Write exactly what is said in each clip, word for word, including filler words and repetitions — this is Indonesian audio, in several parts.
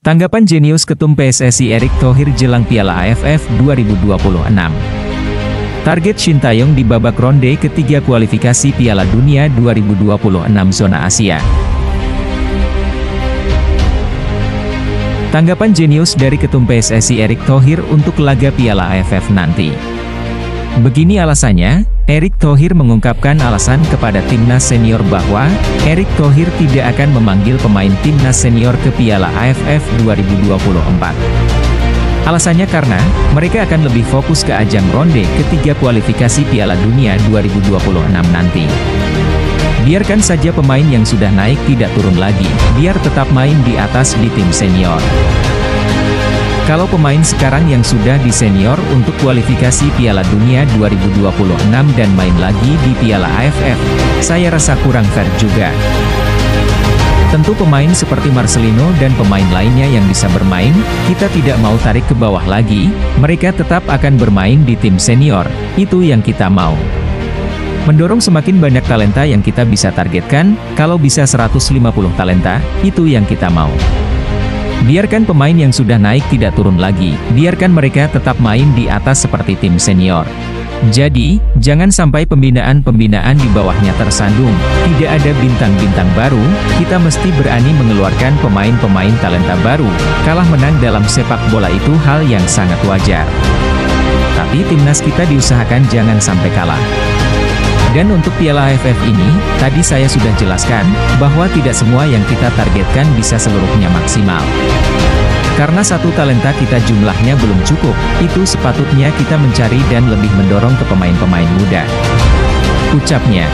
Tanggapan jenius Ketum P S S I Erick Thohir jelang Piala A F F dua ribu dua puluh enam. Target Sintayong di babak ronde ketiga kualifikasi Piala Dunia dua ribu dua puluh enam zona Asia. Tanggapan jenius dari Ketum P S S I Erick Thohir untuk laga Piala A F F nanti. Begini alasannya, Erick Thohir mengungkapkan alasan kepada timnas senior bahwa Erick Thohir tidak akan memanggil pemain timnas senior ke Piala A F F dua ribu dua puluh empat. Alasannya karena, mereka akan lebih fokus ke ajang ronde ketiga kualifikasi Piala Dunia dua ribu dua puluh enam nanti. Biarkan saja pemain yang sudah naik tidak turun lagi, biar tetap main di atas di tim senior. Kalau pemain sekarang yang sudah di senior untuk kualifikasi Piala Dunia dua ribu dua puluh enam dan main lagi di Piala A F F, saya rasa kurang fair juga. Tentu pemain seperti Marcelino dan pemain lainnya yang bisa bermain, kita tidak mau tarik ke bawah lagi, mereka tetap akan bermain di tim senior, itu yang kita mau. Mendorong semakin banyak talenta yang kita bisa targetkan, kalau bisa seratus lima puluh talenta, itu yang kita mau. Biarkan pemain yang sudah naik tidak turun lagi, biarkan mereka tetap main di atas seperti tim senior. Jadi, jangan sampai pembinaan-pembinaan di bawahnya tersandung, tidak ada bintang-bintang baru, kita mesti berani mengeluarkan pemain-pemain talenta baru, kalah menang dalam sepak bola itu hal yang sangat wajar. Tapi timnas kita diusahakan jangan sampai kalah. Dan untuk Piala A F F ini, tadi saya sudah jelaskan, bahwa tidak semua yang kita targetkan bisa seluruhnya maksimal. Karena satu talenta kita jumlahnya belum cukup, itu sepatutnya kita mencari dan lebih mendorong ke pemain-pemain muda. Ucapnya.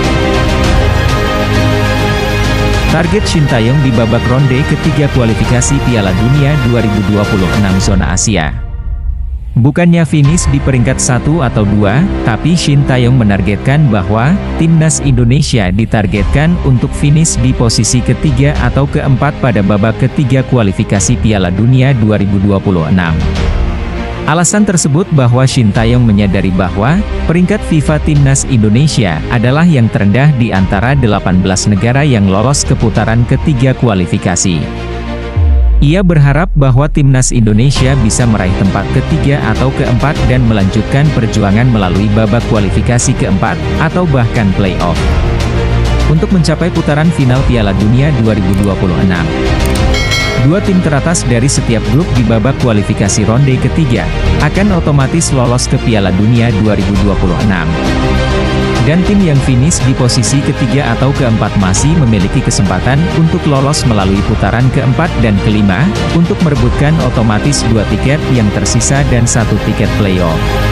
Target Sintayong di babak ronde ketiga kualifikasi Piala Dunia dua ribu dua puluh enam zona Asia. Bukannya finish di peringkat satu atau dua, tapi Sintayong menargetkan bahwa timnas Indonesia ditargetkan untuk finish di posisi ketiga atau keempat pada babak ketiga kualifikasi Piala Dunia dua ribu dua puluh enam. Alasan tersebut bahwa Sintayong menyadari bahwa peringkat FIFA timnas Indonesia adalah yang terendah di antara delapan belas negara yang lolos ke putaran ketiga kualifikasi. Ia berharap bahwa timnas Indonesia bisa meraih tempat ketiga atau keempat dan melanjutkan perjuangan melalui babak kualifikasi keempat, atau bahkan play-off, untuk mencapai putaran final Piala Dunia dua ribu dua puluh enam. Dua tim teratas dari setiap grup di babak kualifikasi ronde ketiga, akan otomatis lolos ke Piala Dunia dua ribu dua puluh enam. Dan tim yang finish di posisi ketiga atau keempat masih memiliki kesempatan untuk lolos melalui putaran keempat dan kelima, untuk merebutkan otomatis dua tiket yang tersisa dan satu tiket playoff.